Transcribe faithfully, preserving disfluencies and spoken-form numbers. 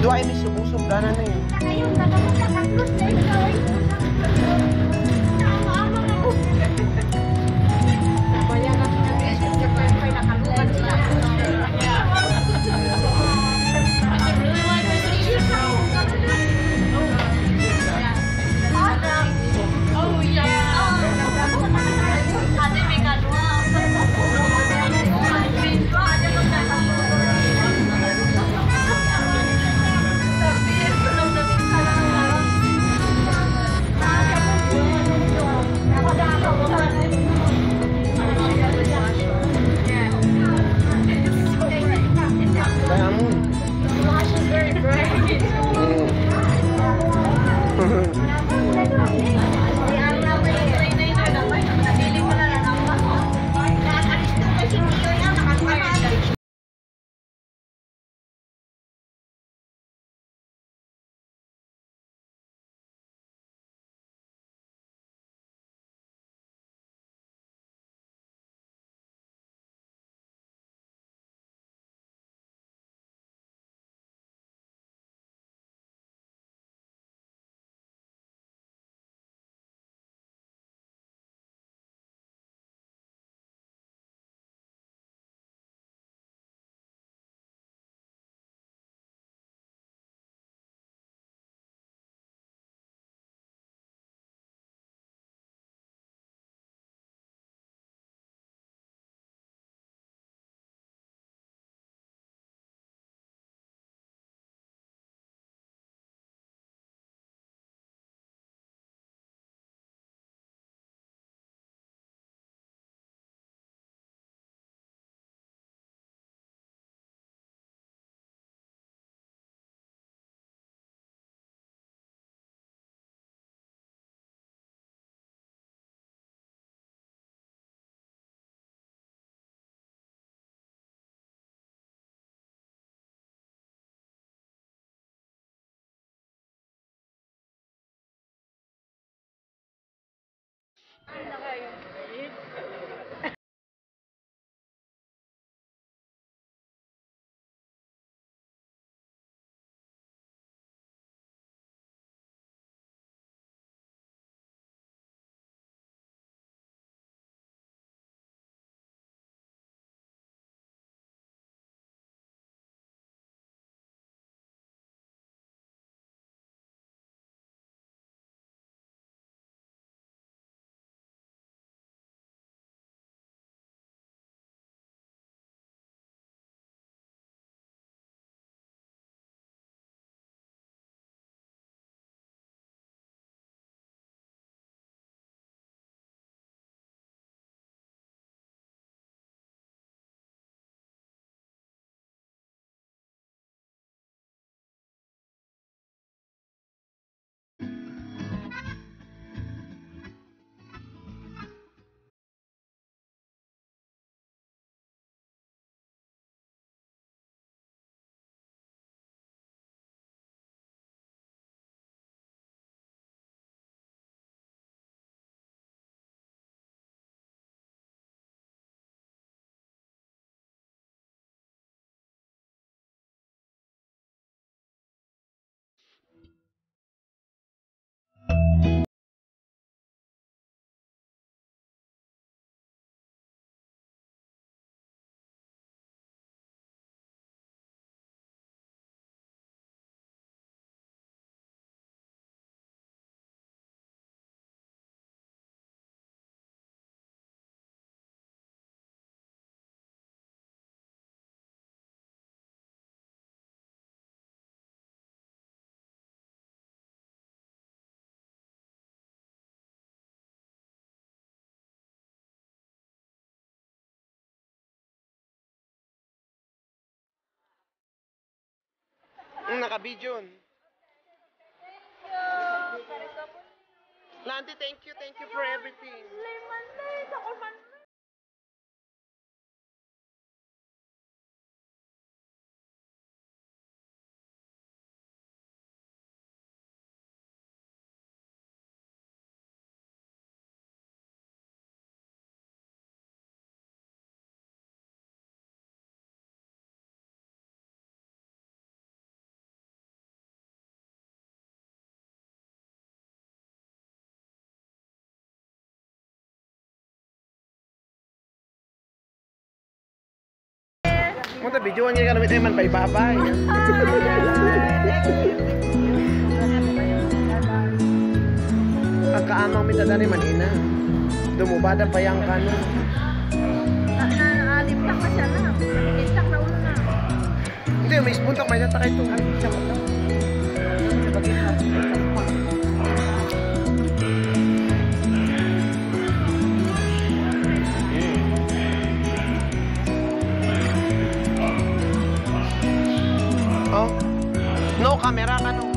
Dua ini subong-subong na na yun. Ayun, nakapunta ka plus na ito. Sama-ama ako. Sabaya kami na beses. Kaya nakalugan sila. Oh, yeah. Ate, may kalwa. Kaya mo. Blush is very bright. Mm, naka-video. Lanti, thank you, thank you for everything. Lemon, lemon, ako man. Munta video ang nga namit man bye-bye. Ang kaamang mitadani man ina. Dumubada pa yang kano. Naalimtak na siya na. Nakikitsak na ulo na. Hindi, may spuntak may natakay ito. Oh, no camera ka no.